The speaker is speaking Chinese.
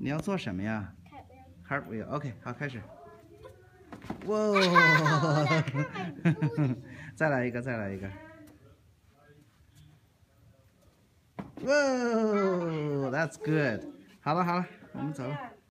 你要做什么呀 ？Cartwheel，OK，好，开始。哇！再来一个，再来一个。哇，That's good。好了好了，我们走了。